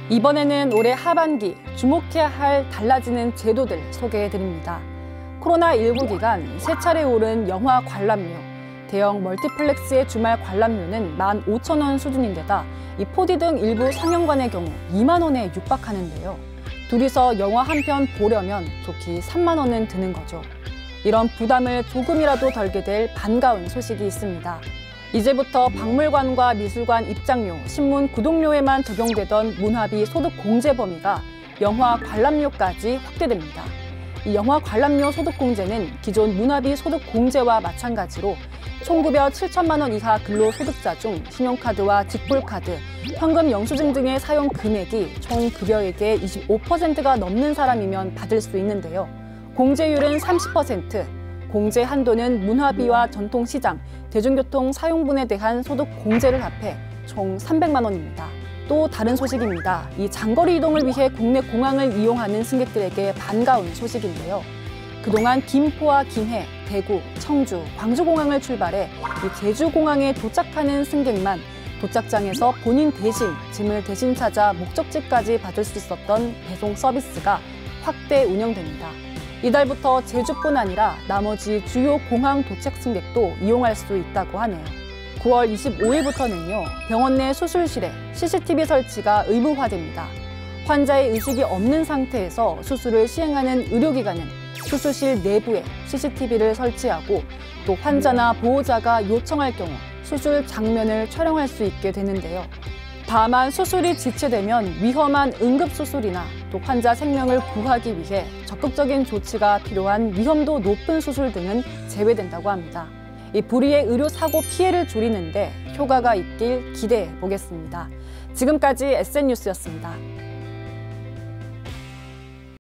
이번에는 올해 하반기 주목해야 할 달라지는 제도들 소개해드립니다. 코로나19 기간 세 차례 오른 영화 관람료, 대형 멀티플렉스의 주말 관람료는 15,000원 수준인데다 이 4D 등 일부 상영관의 경우 2만 원에 육박하는데요. 둘이서 영화 한 편 보려면 좋기 3만 원은 드는 거죠. 이런 부담을 조금이라도 덜게 될 반가운 소식이 있습니다. 이제부터 박물관과 미술관 입장료, 신문 구독료에만 적용되던 문화비 소득 공제 범위가 영화 관람료까지 확대됩니다. 이 영화 관람료 소득 공제는 기존 문화비 소득 공제와 마찬가지로 총급여 7천만 원 이하 근로소득자 중 신용카드와 직불카드, 현금 영수증 등의 사용 금액이 총 급여액의 25%가 넘는 사람이면 받을 수 있는데요. 공제율은 30%, 공제 한도는 문화비와 전통시장, 대중교통 사용분에 대한 소득 공제를 합해 총 300만 원입니다. 또 다른 소식입니다. 이 장거리 이동을 위해 국내 공항을 이용하는 승객들에게 반가운 소식인데요. 그동안 김포와 김해, 대구, 청주, 광주공항을 출발해 이 제주공항에 도착하는 승객만 도착장에서 본인 대신 짐을 대신 찾아 목적지까지 받을 수 있었던 배송 서비스가 확대 운영됩니다. 이달부터 제주뿐 아니라 나머지 주요 공항 도착 승객도 이용할 수 있다고 하네요. 9월 25일부터는요, 병원 내 수술실에 CCTV 설치가 의무화됩니다. 환자의 의식이 없는 상태에서 수술을 시행하는 의료기관은 수술실 내부에 CCTV를 설치하고 또 환자나 보호자가 요청할 경우 수술 장면을 촬영할 수 있게 되는데요. 다만 수술이 지체되면 위험한 응급수술이나 또 환자 생명을 구하기 위해 적극적인 조치가 필요한 위험도 높은 수술 등은 제외된다고 합니다. 이 불의의 의료사고 피해를 줄이는데 효과가 있길 기대해 보겠습니다. 지금까지 SN뉴스였습니다.